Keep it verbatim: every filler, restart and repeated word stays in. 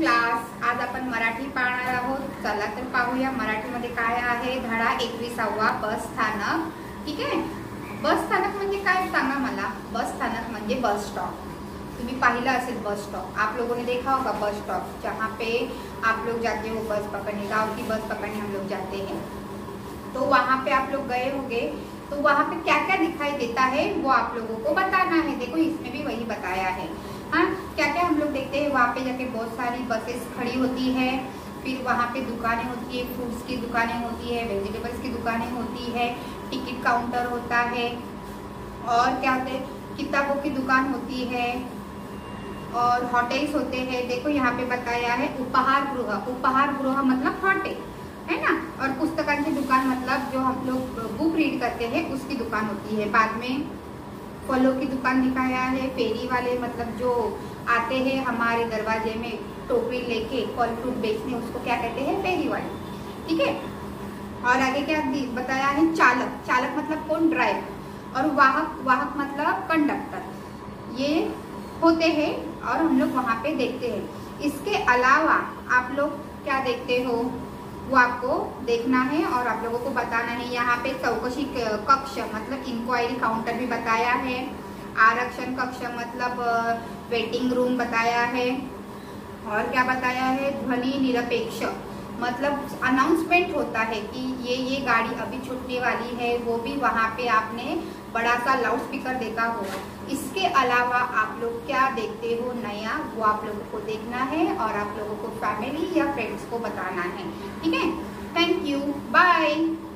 Class. आज आपण मराठी पाहणार आहोत. चला तर पाहूया मराठीमध्ये काय आहे. धडा एकविसावा बस स्थानक. ठीक आहे. बस स्थानक म्हणजे काय सांगा मला. बस स्थानक म्हणजे बस स्टॉप. तुम्ही पाहिलं असेल बस स्टॉप. आप लोगों ने देखा होगा बस स्टॉप जहाँ पे आप लोग जाते हो बस पकड़ने. गाँव की बस पकड़ने हम लोग जाते हैं तो वहाँ पे आप लोग गए होंगे. तो वहाँ पे क्या क्या दिखाई देता है वो आप लोगों को बताना है. देखो इसमें भी वही बताया है. हाँ, क्या क्या हम लोग देखते हैं. वहाँ पे जाके बहुत सारी बसेस खड़ी होती है. फिर वहाँ पे दुकानें होती है. फ्रूट्स की दुकानें होती है, वेजिटेबल्स की दुकानें होती है, टिकट काउंटर होता है और क्या होते हैं किताबों की दुकान होती है और होटल्स होते हैं. देखो यहाँ पे बताया है उपहार गृह. उपहार गृह मतलब होटल है ना. और पुस्तकांची दुकान मतलब जो हम लोग बुक रीड करते हैं उसकी दुकान होती है. बाद में फलों की दुकान दिखाया है. फेरी वाले मतलब जो आते हैं हमारे दरवाजे में टोकरी लेके फल फ्रूट बेचने, उसको क्या कहते हैं, फेरी वाले. ठीक है. और आगे क्या बताया है. चालक. चालक मतलब कौन, ड्राइवर. और वाहक. वाहक मतलब कंडक्टर. ये होते हैं और हम लोग वहाँ पे देखते हैं. इसके अलावा आप लोग क्या देखते हो वो आपको देखना है और आप लोगों को बताना है. यहाँ पे चौकशी कक्ष मतलब इंक्वायरी काउंटर भी बताया है. आरक्षण कक्ष मतलब वेटिंग रूम बताया है. और क्या बताया है, ध्वनि निरपेक्ष मतलब अनाउंसमेंट होता है कि ये ये गाड़ी अभी छूटने वाली है. वो भी वहाँ पे आपने बड़ा सा लाउड स्पीकर देखा होगा. इसके अलावा आप लोग क्या देखते हो नया वो आप लोगों को देखना है और आप लोगों को फैमिली या फ्रेंड्स को बताना है. ठीक है. Thank you. बाय.